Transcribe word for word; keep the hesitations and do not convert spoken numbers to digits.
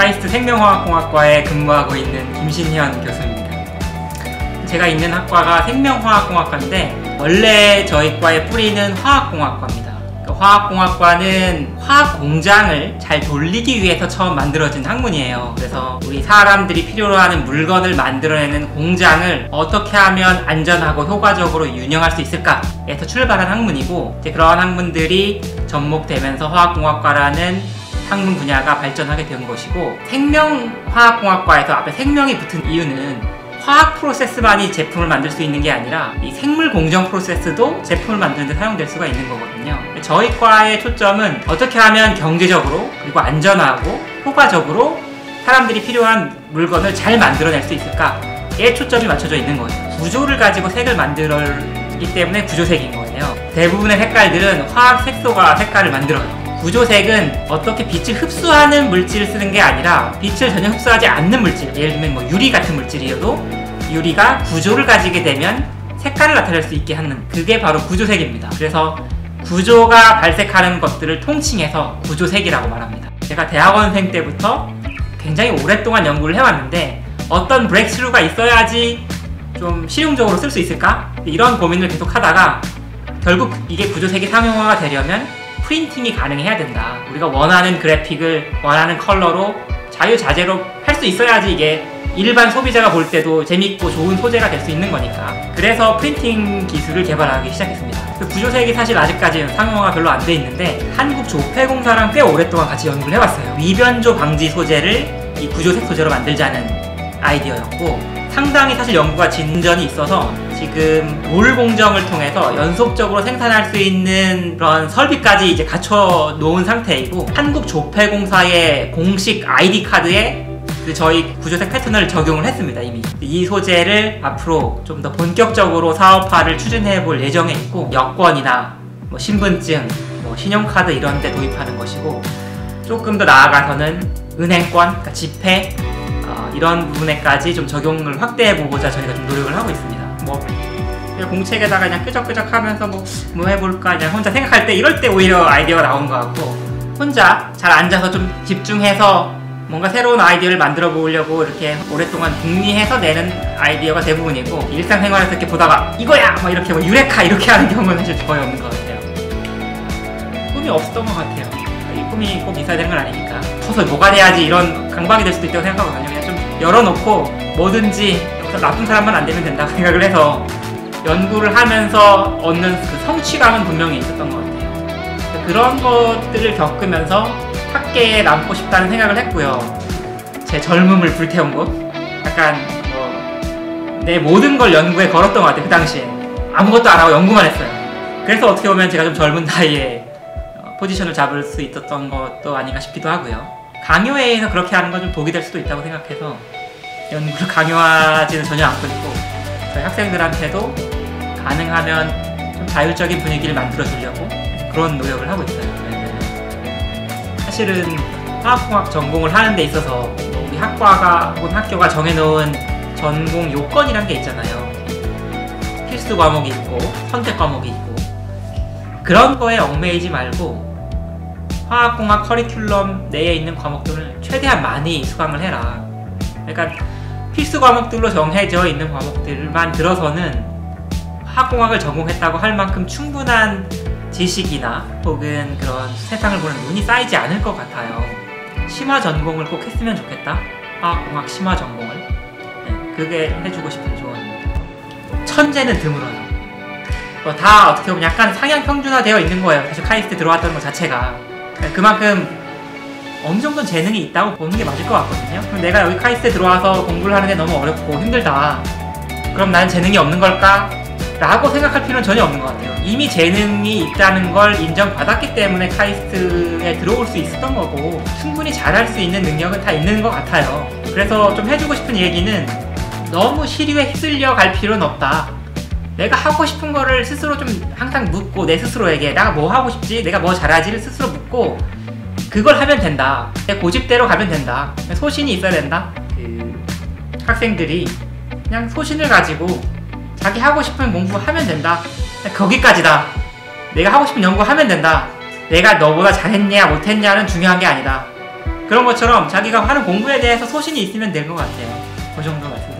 카이스트 생명화학공학과에 근무하고 있는 김신현 교수입니다. 제가 있는 학과가 생명화학공학과인데 원래 저희 과의 뿌리는 화학공학과입니다. 화학공학과는 화학공장을 잘 돌리기 위해서 처음 만들어진 학문이에요. 그래서 우리 사람들이 필요로 하는 물건을 만들어내는 공장을 어떻게 하면 안전하고 효과적으로 운영할 수 있을까에서 출발한 학문이고, 이제 그러한 학문들이 접목되면서 화학공학과라는 학문 분야가 발전하게 된 것이고, 생명화학공학과에서 앞에 생명이 붙은 이유는 화학 프로세스만이 제품을 만들 수 있는 게 아니라 이 생물 공정 프로세스도 제품을 만드는 데 사용될 수가 있는 거거든요. 저희 과의 초점은 어떻게 하면 경제적으로 그리고 안전하고 효과적으로 사람들이 필요한 물건을 잘 만들어낼 수 있을까에 초점이 맞춰져 있는 거예요. 구조를 가지고 색을 만들기 때문에 구조색인 거예요. 대부분의 색깔들은 화학 색소가 색깔을 만들어요. 구조색은 어떻게 빛을 흡수하는 물질을 쓰는 게 아니라 빛을 전혀 흡수하지 않는 물질, 예를 들면 뭐 유리 같은 물질이어도 유리가 구조를 가지게 되면 색깔을 나타낼 수 있게 하는, 그게 바로 구조색입니다. 그래서 구조가 발색하는 것들을 통칭해서 구조색이라고 말합니다. 제가 대학원생 때부터 굉장히 오랫동안 연구를 해왔는데 어떤 브레이크스루가 있어야지 좀 실용적으로 쓸 수 있을까? 이런 고민을 계속 하다가 결국 이게 구조색이 상용화가 되려면 프린팅이 가능해야 된다. 우리가 원하는 그래픽을 원하는 컬러로 자유자재로 할 수 있어야지 이게 일반 소비자가 볼 때도 재밌고 좋은 소재가 될 수 있는 거니까. 그래서 프린팅 기술을 개발하기 시작했습니다. 그 구조색이 사실 아직까지 상용화가 별로 안 돼 있는데 한국조폐공사랑 꽤 오랫동안 같이 연구를 해봤어요. 위변조 방지 소재를 이 구조색 소재로 만들자는 아이디어였고, 상당히 사실 연구가 진전이 있어서 지금 롤 공정을 통해서 연속적으로 생산할 수 있는 그런 설비까지 이제 갖춰 놓은 상태이고, 한국조폐공사의 공식 아이디 카드에 저희 구조색 패턴을 적용을 했습니다. 이미 이 소재를 앞으로 좀 더 본격적으로 사업화를 추진해 볼 예정에 있고, 여권이나 뭐 신분증, 뭐 신용카드 이런 데 도입하는 것이고, 조금 더 나아가서는 은행권, 그러니까 지폐 어, 이런 부분에까지 좀 적용을 확대해 보고자 저희가 좀 노력을 하고 있습니다. 뭐 공책에다가 그냥 끄적끄적 하면서 뭐, 뭐 해볼까 그냥 혼자 생각할 때, 이럴 때 오히려 아이디어가 나오는 것 같고, 혼자 잘 앉아서 좀 집중해서 뭔가 새로운 아이디어를 만들어 보려고 이렇게 오랫동안 궁리해서 내는 아이디어가 대부분이고, 일상생활에서 이렇게 보다가 이거야! 막 이렇게 뭐 유레카 이렇게 하는 경우는 사실 거의 없는 것 같아요. 꿈이 없었던 것 같아요. 이 꿈이 꼭 있어야 되는 건 아니니까. 커서 뭐가 돼야지 이런 강박이 될 수도 있다고 생각하거든요. 그냥 좀 열어놓고 뭐든지 나쁜 사람만 안 되면 된다고 생각을 해서 연구를 하면서 얻는 그 성취감은 분명히 있었던 것 같아요. 그런 것들을 겪으면서 학계에 남고 싶다는 생각을 했고요. 제 젊음을 불태운 곳, 약간 뭐 내 모든 걸 연구에 걸었던 것 같아요. 그 당시에 아무것도 안 하고 연구만 했어요. 그래서 어떻게 보면 제가 좀 젊은 나이에 포지션을 잡을 수 있었던 것도 아닌가 싶기도 하고요. 강요회에서 그렇게 하는 건 좀 독이 될 수도 있다고 생각해서 연구를 강요하지는 전혀 않고 있고, 저희 학생들한테도 가능하면 좀 자율적인 분위기를 만들어 주려고 그런 노력을 하고 있어요. 사실은 화학공학 전공을 하는 데 있어서 우리 학과가 혹은 학교가 정해놓은 전공 요건이란 게 있잖아요. 필수 과목이 있고 선택 과목이 있고, 그런 거에 얽매이지 말고 화학공학 커리큘럼 내에 있는 과목들을 최대한 많이 수강을 해라. 그러니까 필수 과목들로 정해져 있는 과목들만 들어서는 화학공학을 전공했다고 할 만큼 충분한 지식이나 혹은 그런 세상을 보는 눈이 쌓이지 않을 것 같아요. 심화 전공을 꼭 했으면 좋겠다. 화학공학 심화 전공을. 네, 그게 해주고 싶은 조언입니다. 천재는 드물어요. 뭐 다 어떻게 보면 약간 상향 평준화되어 있는 거예요. 사실 카이스트 들어왔다는 것 자체가. 그만큼 어느 정도는 재능이 있다고 보는 게 맞을 것 같거든요. 그럼 내가 여기 카이스트에 들어와서 공부를 하는 게 너무 어렵고 힘들다. 그럼 나는 재능이 없는 걸까? 라고 생각할 필요는 전혀 없는 것 같아요. 이미 재능이 있다는 걸 인정받았기 때문에 카이스트에 들어올 수 있었던 거고, 충분히 잘할 수 있는 능력은 다 있는 것 같아요. 그래서 좀 해주고 싶은 얘기는 너무 시류에 휩쓸려 갈 필요는 없다. 내가 하고 싶은 거를 스스로 좀 항상 묻고, 내 스스로에게 내가 뭐 하고 싶지, 내가 뭐 잘하지를 스스로 묻고 그걸 하면 된다. 내 고집대로 가면 된다. 소신이 있어야 된다. 그 학생들이 그냥 소신을 가지고 자기 하고 싶은 공부하면 된다. 거기까지다. 내가 하고 싶은 연구하면 된다. 내가 너보다 잘했냐 못했냐는 중요한 게 아니다. 그런 것처럼 자기가 하는 공부에 대해서 소신이 있으면 될 것 같아요. 그 정도 말씀